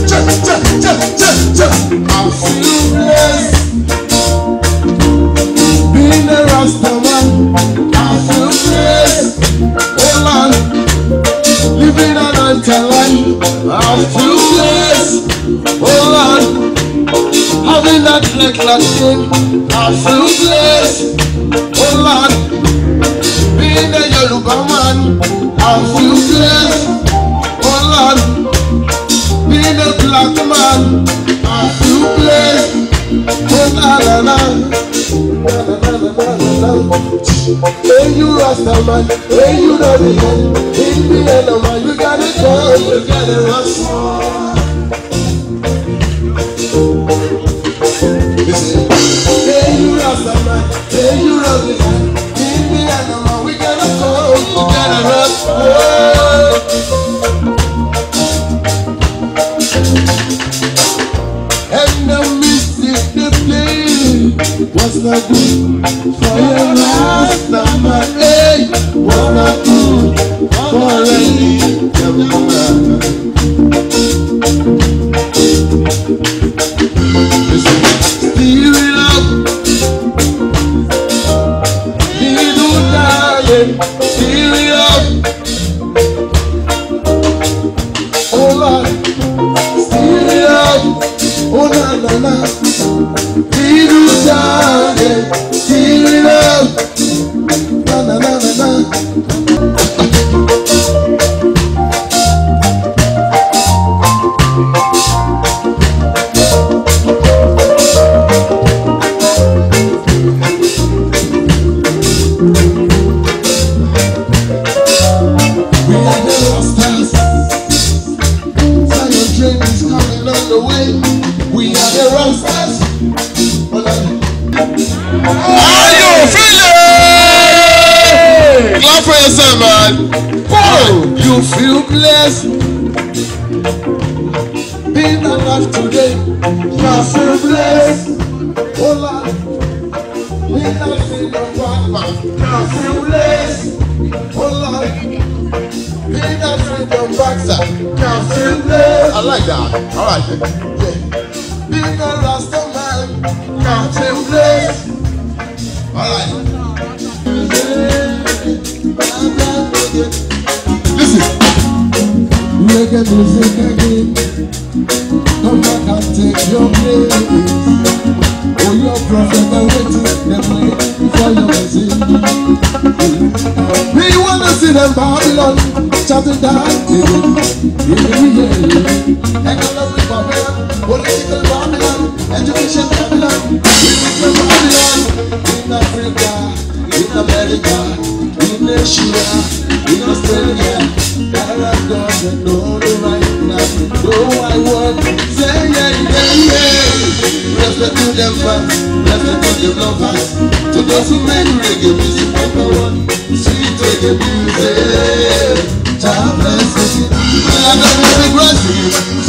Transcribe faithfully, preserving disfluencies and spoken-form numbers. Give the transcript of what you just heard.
I feel blessed. Being a Rasta man, I feel blessed. Oh Lord, living an altar life, I feel blessed. Oh Lord, having that black thing, I feel blessed. Oh Lord, being a Yoruba man, I feel blessed. Oh Lord, being a black man, I feel blessed. Oh la la la. When you Rasta man, when you know the end, in the end of man, you gotta go, you gotta rust. When you Rasta man, when you know the end, in the end of man, we gotta go, you gotta rust. And the mystic the play was not good for your Rasta man, hey, was not good for any man. Steal it up, little darling, steal it up. Oh Lord, steal it up. Oh na na na, little darling, steal it up. Na na na na na. We are the Rastas. Zion train is coming on the way. We are the Rastas. Are you feeling? Clap for yourself, man. Oh, you feel blessed. Being alive today, you feel blessed. Oh Lord, we not feel no bad, you feel blessed. Oh Lord, we not feel no backside, you feel blessed. I like that. All right. Yeah. Being a Rasta man, you feel blessed. All right. Listen. Reggae music again. Come back and take your place. Oh, your prophet are waiting. Them waiting for your message. We wanna see them Babylon shouting down. Yeah, yeah, yeah. Economic Babylon, political Babylon, education Babylon. We need the Babylon in Africa, in America, in Asia, in Australia. God and know the right now. Though I work, say yeah, yeah, yeah. Respect to them fans, respect to them lovers. To those who make reggae music number one. Sweet reggae music, child bless it. I got the big blessing.